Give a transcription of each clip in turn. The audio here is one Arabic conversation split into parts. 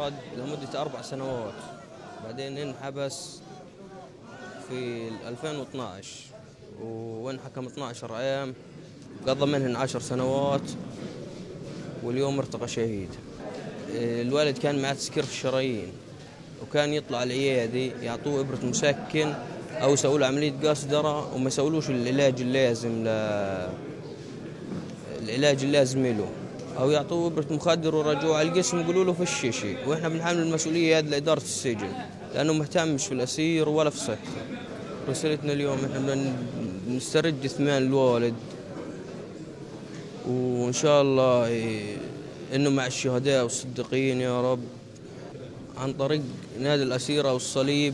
مراد لمدة 4 سنوات، بعدين انحبس في 2012 وانحكم 12 عام، قضى منهن 10 سنوات واليوم ارتقى شهيد. الوالد كان معه تسكير في الشرايين، وكان يطلع العيادة يعطوه إبرة مسكن أو يسووا له عملية قاصدرة وما يسوولوش العلاج اللازم له، أو يعطوه إبرة مخدر ورجوع على القسم يقولوا له فيش شيء. وإحنا بنحمل المسؤولية هذه لإدارة السجن لأنه مهتمش في الأسير ولا في صحته. رسالتنا اليوم إحنا بدنا نسترد ثمان الوالد، وإن شاء الله إنه مع الشهداء والصديقين يا رب، عن طريق نادي الأسيرة والصليب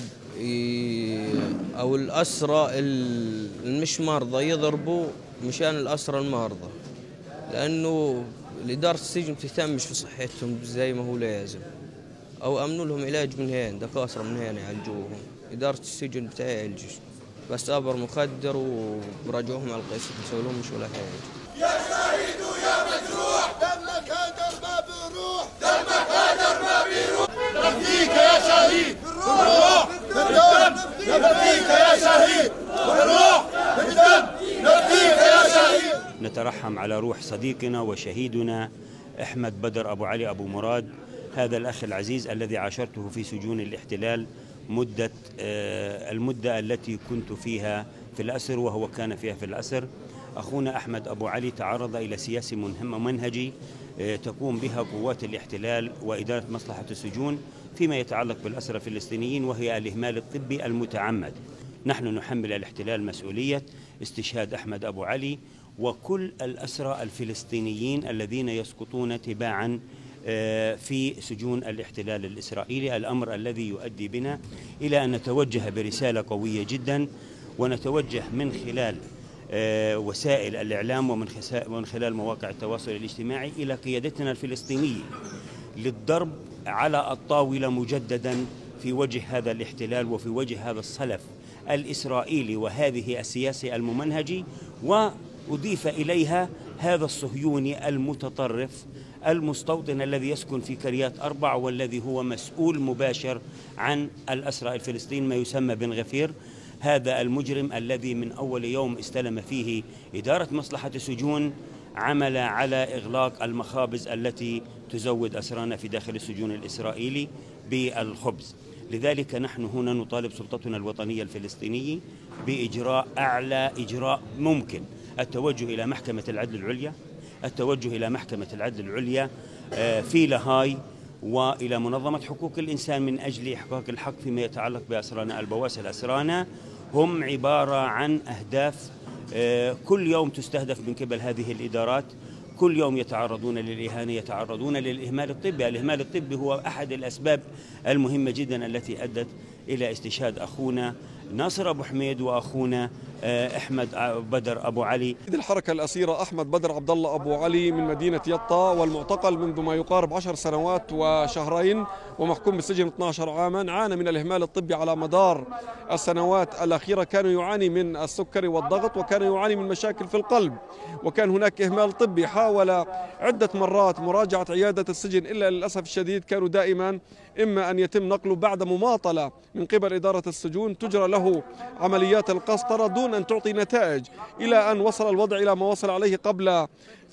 أو الأسرى المش مرضى يضربوا مشان الأسرى المرضى، لأنه إدارة السجن بتهتمش في صحتهم زي ما هو لازم، أو أمنوا لهم علاج من هين، دكاترة من هين يعالجوهم. إدارة السجن بتعالجش، بس أبر مخدر وبرجعوهم على القسم يسوي لهم مش ولا حاجة. يا شهيد ويا مجروح دمك هدر ما بيروح، دمك هدر ما بيروح، نفديك يا شهيد بالروح بالدم، نفديك يا شهيد بالروح بالدم، نفديك يا شهيد. نترحم على روح صديقنا وشهيدنا أحمد بدر أبو علي أبو مراد، هذا الأخ العزيز الذي عاشرته في سجون الاحتلال المدة التي كنت فيها في الأسر وهو كان فيها في الأسر. أخونا أحمد أبو علي تعرض إلى سياسة منهجي تقوم بها قوات الاحتلال وإدارة مصلحة السجون فيما يتعلق بالأسرى الفلسطينيين، وهي الإهمال الطبي المتعمد. نحن نحمل الاحتلال مسؤولية استشهاد أحمد أبو علي وكل الأسرى الفلسطينيين الذين يسقطون تباعا في سجون الاحتلال الإسرائيلي، الأمر الذي يؤدي بنا إلى أن نتوجه برسالة قوية جدا، ونتوجه من خلال وسائل الإعلام ومن خلال مواقع التواصل الاجتماعي إلى قيادتنا الفلسطينية للضرب على الطاولة مجددا في وجه هذا الاحتلال وفي وجه هذا الصلف الإسرائيلي وهذه السياسة الممنهجة، وأضيف إليها هذا الصهيوني المتطرف المستوطن الذي يسكن في كريات 4 والذي هو مسؤول مباشر عن الأسرى الفلسطينيين ما يسمى بن غفير، هذا المجرم الذي من أول يوم استلم فيه إدارة مصلحة السجون عمل على إغلاق المخابز التي تزود أسرانا في داخل السجون الإسرائيلي بالخبز. لذلك نحن هنا نطالب سلطتنا الوطنية الفلسطينية بإجراء أعلى إجراء ممكن، التوجه إلى محكمة العدل العليا، التوجه إلى محكمة العدل العليا في لاهاي، وإلى منظمة حقوق الإنسان من أجل إحقاق الحق فيما يتعلق بأسرانا. البواسل أسرانا هم عبارة عن أهداف كل يوم تستهدف من قبل هذه الإدارات، كل يوم يتعرضون للإهانة، يتعرضون للإهمال الطبي. الإهمال الطبي هو أحد الأسباب المهمة جدا التي أدت إلى استشهاد أخونا ناصر أبو حميد وأخونا أحمد بدر أبو علي. الحركة الأسيرة أحمد بدر عبد الله أبو علي من مدينة يطا، والمعتقل منذ ما يقارب 10 سنوات وشهرين ومحكوم بالسجن 12 عاما، عانى من الإهمال الطبي على مدار السنوات الأخيرة. كان يعاني من السكري والضغط، وكان يعاني من مشاكل في القلب، وكان هناك إهمال طبي. حاول عدة مرات مراجعة عيادة السجن، إلا للأسف الشديد كانوا دائما إما أن يتم نقله بعد مماطلة من قبل إدارة السجون تجرى له عمليات القسطرة دون أن تعطي نتائج، إلى أن وصل الوضع إلى ما وصل عليه قبل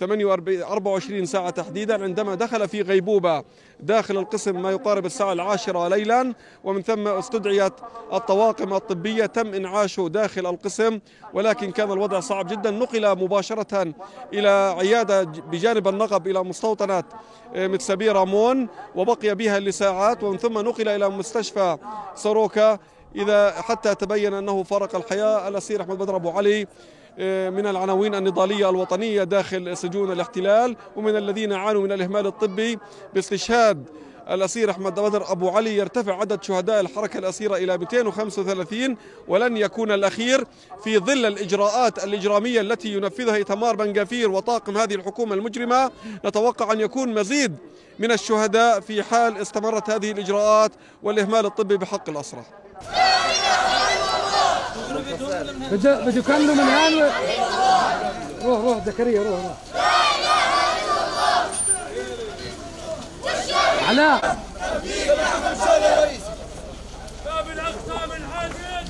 24 ساعة تحديدا، عندما دخل في غيبوبة داخل القسم ما يقارب الساعة 10 ليلا، ومن ثم استدعيت الطواقم الطبية، تم إنعاشه داخل القسم، ولكن كان الوضع صعب جدا. نقل مباشرة إلى عيادة بجانب النقب إلى مستوطنة متسابي رامون، وبقي بها لساعات، ومن ثم نقل إلى مستشفى سوروكا حتى تبين أنه فارق الحياة. الأسير أحمد بدر أبو علي من العناوين النضالية الوطنية داخل سجون الاحتلال، ومن الذين عانوا من الإهمال الطبي. باستشهاد الأسير أحمد بدر أبو علي يرتفع عدد شهداء الحركة الأسيرة إلى 235، ولن يكون الأخير في ظل الإجراءات الإجرامية التي ينفذها إيتمار بن غفير وطاقم هذه الحكومة المجرمة. نتوقع أن يكون مزيد من الشهداء في حال استمرت هذه الإجراءات والإهمال الطبي بحق الأسرى. بده يكملوا من هان. روح زكريا روح. علاء ارسل يا رئيس. باب الاقسام الحديد